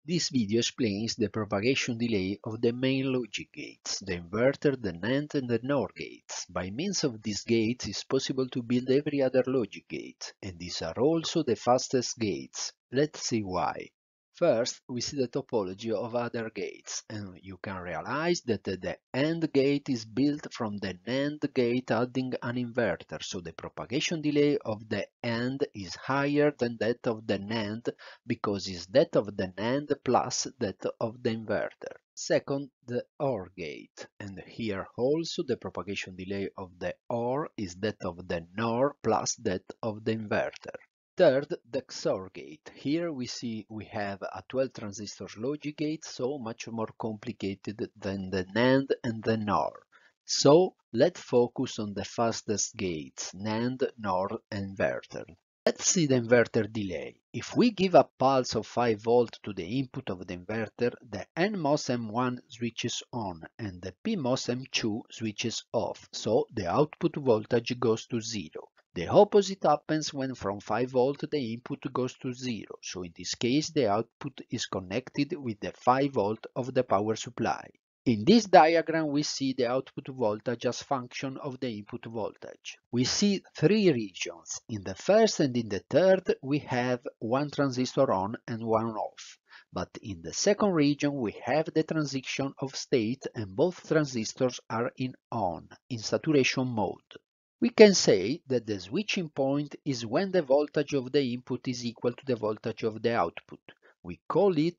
This video explains the propagation delay of the main logic gates, the inverter, the NAND and the NOR gates. By means of these gates, it is possible to build every other logic gate, and these are also the fastest gates. Let's see why. First, we see the topology of other gates, and you can realize that the AND gate is built from the NAND gate adding an inverter, so the propagation delay of the AND is higher than that of the NAND because it's that of the NAND plus that of the inverter. Second, the OR gate, and here also the propagation delay of the OR is that of the NOR plus that of the inverter. Third, the XOR gate. Here we see we have a 12 transistor logic gate, so much more complicated than the NAND and the NOR. So let's focus on the fastest gates, NAND, NOR, and inverter. Let's see the inverter delay. If we give a pulse of 5 volt to the input of the inverter, the NMOS M1 switches on and the PMOS M2 switches off, so the output voltage goes to 0. The opposite happens when from 5 volt the input goes to 0, so in this case the output is connected with the 5 volt of the power supply. In this diagram we see the output voltage as function of the input voltage. We see three regions. In the first and in the third we have one transistor on and one off. But in the second region we have the transition of state and both transistors are in on, in saturation mode. We can say that the switching point is when the voltage of the input is equal to the voltage of the output. We call it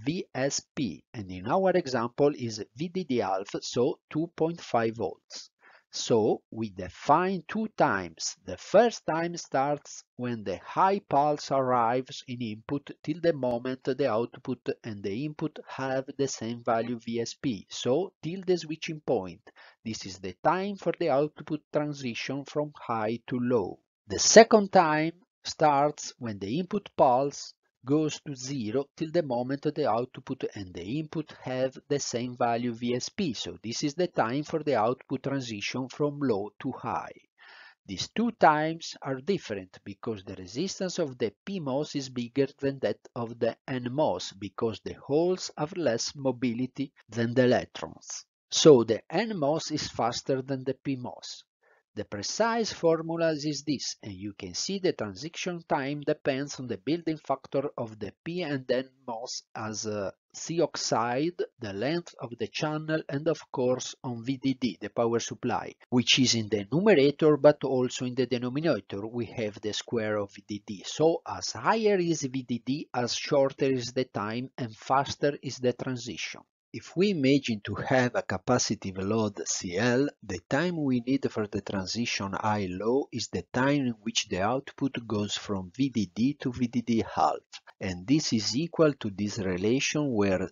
VSP, and in our example is VDD half, so 2.5 volts. So we define two times. The first time starts when the high pulse arrives in input till the moment the output and the input have the same value VSP, so till the switching point. This is the time for the output transition from high to low. The second time starts when the input pulse goes to 0 till the moment the output and the input have the same value VSP, so this is the time for the output transition from low to high. These two times are different because the resistance of the PMOS is bigger than that of the NMOS because the holes have less mobility than the electrons. So the NMOS is faster than the PMOS. The precise formula is this, and you can see the transition time depends on the building factor of the P and N MOS as C oxide, the length of the channel, and of course on VDD, the power supply, which is in the numerator but also in the denominator we have the square of VDD. So as higher is VDD, as shorter is the time and faster is the transition. If we imagine to have a capacitive load CL, the time we need for the transition high-low is the time in which the output goes from VDD to VDD half, and this is equal to this relation where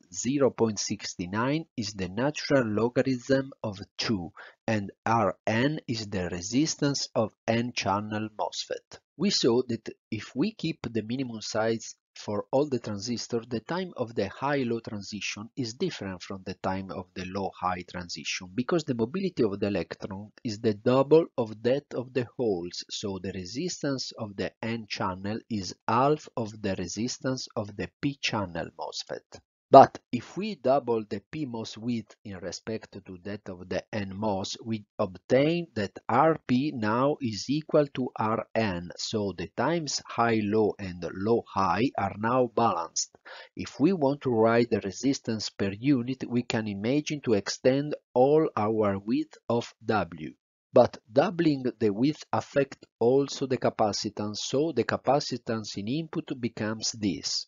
0.69 is the natural logarithm of 2 and Rn is the resistance of N-channel MOSFET. We saw that if we keep the minimum size for all the transistors, the time of the high-low transition is different from the time of the low-high transition because the mobility of the electron is the double of that of the holes, so the resistance of the N-channel is half of the resistance of the P-channel MOSFET. But if we double the PMOS width in respect to that of the NMOS, we obtain that Rp now is equal to Rn, so the times high-low and low-high are now balanced. If we want to write the resistance per unit, we can imagine to extend all our width of W. But doubling the width affects also the capacitance, so the capacitance in input becomes this.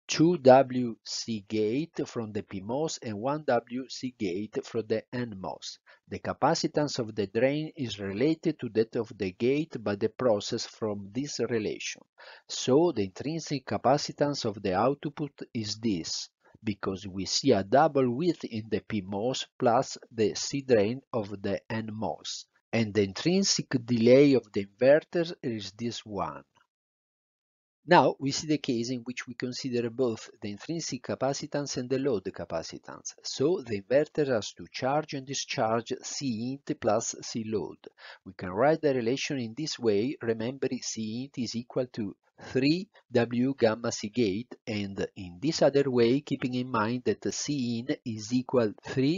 2WC gate from the PMOS and 1WC gate from the NMOS. The capacitance of the drain is related to that of the gate by the process from this relation. So the intrinsic capacitance of the output is this, because we see a double width in the PMOS plus the C drain of the NMOS. And the intrinsic delay of the inverter is this one. Now we see the case in which we consider both the intrinsic capacitance and the load capacitance. So the inverter has to charge and discharge C int plus C load. We can write the relation in this way. Remember, C int is equal to 3W gamma C gate, and in this other way keeping in mind that C in is equal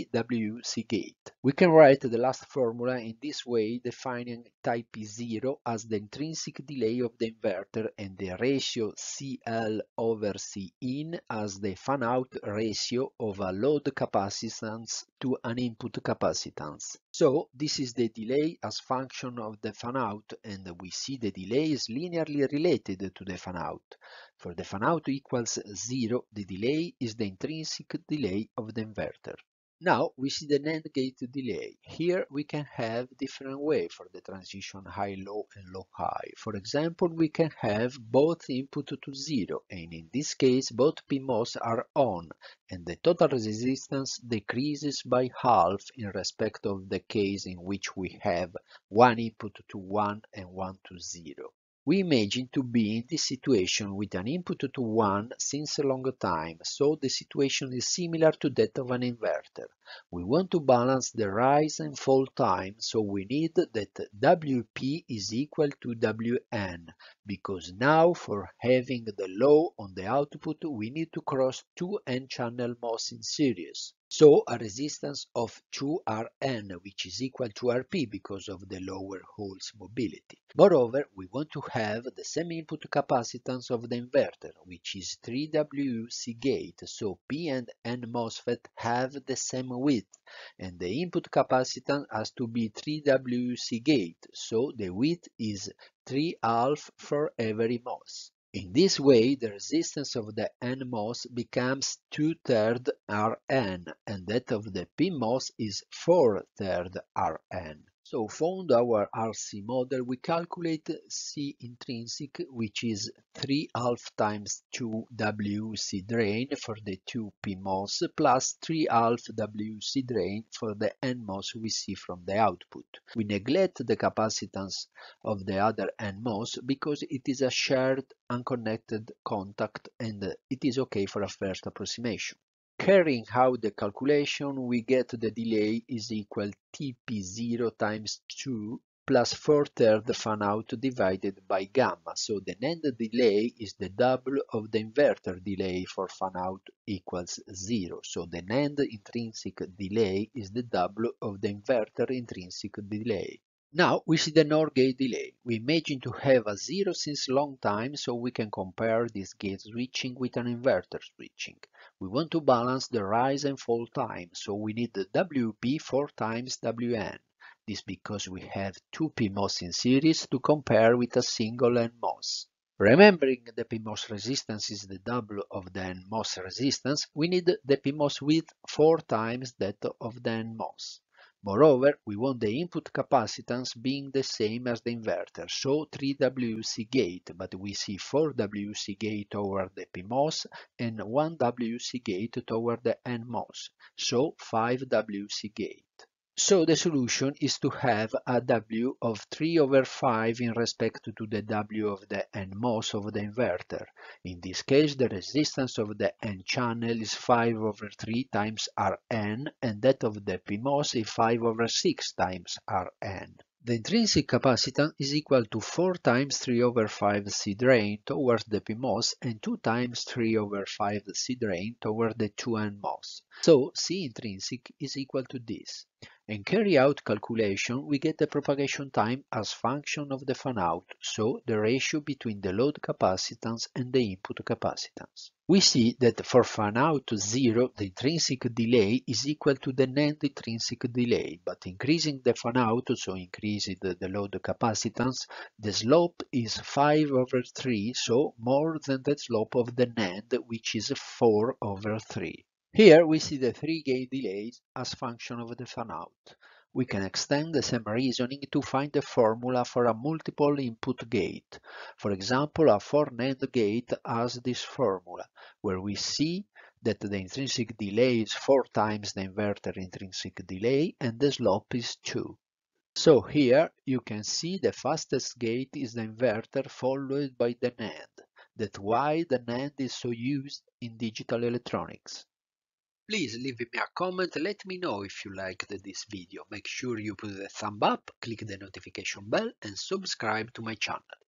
3W C gate. We can write the last formula in this way, defining type 0 as the intrinsic delay of the inverter and the ratio CL over C in as the fan-out ratio of a load capacitance to an input capacitance. So this is the delay as function of the fan-out, and we see the delay is linearly related to the fan-out. For the fan-out equals 0, the delay is the intrinsic delay of the inverter. Now we see the NAND gate delay. Here we can have different way for the transition high-low and low-high. For example, we can have both input to 0, and in this case both PMOS are on, and the total resistance decreases by half in respect of the case in which we have one input to 1 and one to 0. We imagine to be in this situation with an input to 1 since a long time, so the situation is similar to that of an inverter. We want to balance the rise and fall time, so we need that WP is equal to WN, because now for having the low on the output we need to cross two N-channel MOS in series. So a resistance of 2Rn, which is equal to Rp because of the lower holes mobility. Moreover, we want to have the same input capacitance of the inverter, which is 3W C gate, so P and N MOSFET have the same width, and the input capacitance has to be 3W C gate, so the width is 3/2 for every MOS. In this way, the resistance of the NMOS becomes 2/3 Rn, and that of the PMOS is 4/3 Rn. So, found our RC model, we calculate C intrinsic, which is 3/2 times 2WC drain for the 2 PMOS, plus 3/2 WC drain for the NMOS we see from the output. We neglect the capacitance of the other NMOS because it is a shared unconnected contact and it is okay for a first approximation. Carrying out the calculation, we get the delay is equal TP0 times 2 plus 4/3 fan-out divided by gamma, so the NAND delay is the double of the inverter delay for fan-out equals 0, so the NAND intrinsic delay is the double of the inverter intrinsic delay. Now we see the NOR gate delay. We imagine to have a 0 since long time, so we can compare this gate switching with an inverter switching. We want to balance the rise and fall time, so we need the WP 4 times WN. This because we have two PMOS in series to compare with a single NMOS. Remembering the PMOS resistance is the double of the NMOS resistance, we need the PMOS width 4 times that of the NMOS. Moreover, we want the input capacitance being the same as the inverter, so 3WC gate, but we see 4WC gate toward the PMOS and 1WC gate toward the NMOS, so 5WC gate. So the solution is to have a W of 3/5 in respect to the W of the NMOS of the inverter. In this case, the resistance of the N channel is 5/3 times Rn, and that of the PMOS is 5/6 times Rn. The intrinsic capacitance is equal to 4 times 3/5 C drain towards the PMOS and 2 times 3/5 C drain toward the 2 NMOS. So C intrinsic is equal to this. And carry out calculation, we get the propagation time as function of the fan-out, so the ratio between the load capacitance and the input capacitance. We see that for fan-out 0, the intrinsic delay is equal to the NAND intrinsic delay, but increasing the fan-out, so increasing the load capacitance, the slope is 5/3, so more than the slope of the NAND, which is 4/3. Here we see the 3-gate delays as function of the fan-out. We can extend the same reasoning to find the formula for a multiple input gate. For example, a 4-NAND gate has this formula, where we see that the intrinsic delay is 4 times the inverter intrinsic delay and the slope is 2. So here you can see the fastest gate is the inverter followed by the NAND. That's why the NAND is so used in digital electronics. Please leave me a comment, let me know if you liked this video. Make sure you put a thumb up, click the notification bell and subscribe to my channel.